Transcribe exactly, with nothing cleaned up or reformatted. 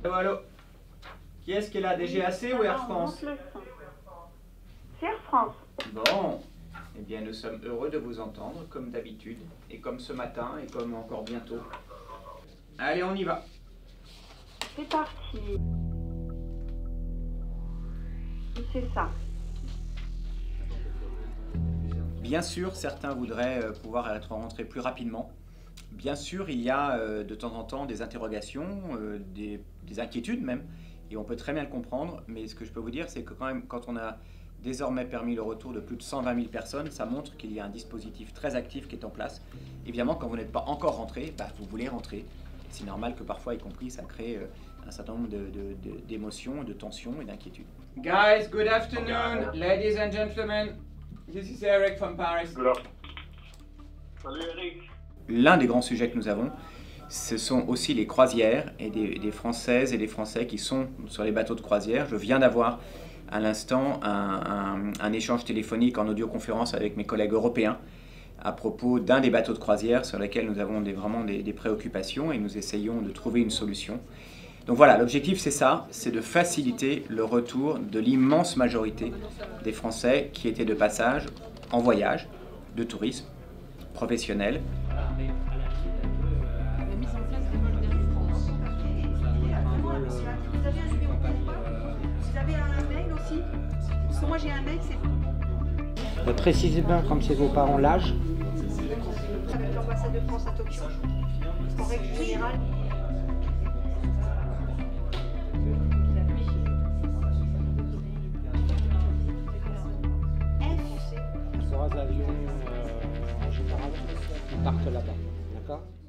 Allô, allô. Qui est-ce qui est là, D G A C ou Air France? C'est Air France. Bon, eh bien nous sommes heureux de vous entendre, comme d'habitude, et comme ce matin, et comme encore bientôt. Allez, on y va. C'est parti. C'est ça. Bien sûr, certains voudraient euh, pouvoir être rentrés plus rapidement. Bien sûr, il y a euh, de temps en temps des interrogations, euh, des, des inquiétudes même, et on peut très bien le comprendre, mais ce que je peux vous dire, c'est que quand même, quand on a désormais permis le retour de plus de cent vingt mille personnes, ça montre qu'il y a un dispositif très actif qui est en place. Évidemment, quand vous n'êtes pas encore rentré, bah, vous voulez rentrer. C'est normal que parfois, y compris, ça crée euh, un certain nombre d'émotions, de, de, de, de tensions et d'inquiétudes. Guys, good afternoon, ladies and gentlemen. This is Eric from Paris. Salut Eric. L'un des grands sujets que nous avons, ce sont aussi les croisières et des, des Françaises et des Français qui sont sur les bateaux de croisière. Je viens d'avoir à l'instant un, un, un échange téléphonique en audioconférence avec mes collègues européens à propos d'un des bateaux de croisière sur lesquels nous avons des, vraiment des, des préoccupations et nous essayons de trouver une solution. Donc voilà, l'objectif c'est ça, c'est de faciliter le retour de l'immense majorité des Français qui étaient de passage en voyage, de tourisme, professionnel. La mise en place des vols d'Air France. Vous avez un numéro de téléphone? Vous avez un mail aussi? Parce que moi j'ai un mail, c'est... Euh, précisément comme c'est vos parents l'âge. Avec l'ambassade de France à Tokyo. En règle générale. Trois avions euh, en général qui partent là-bas, d'accord?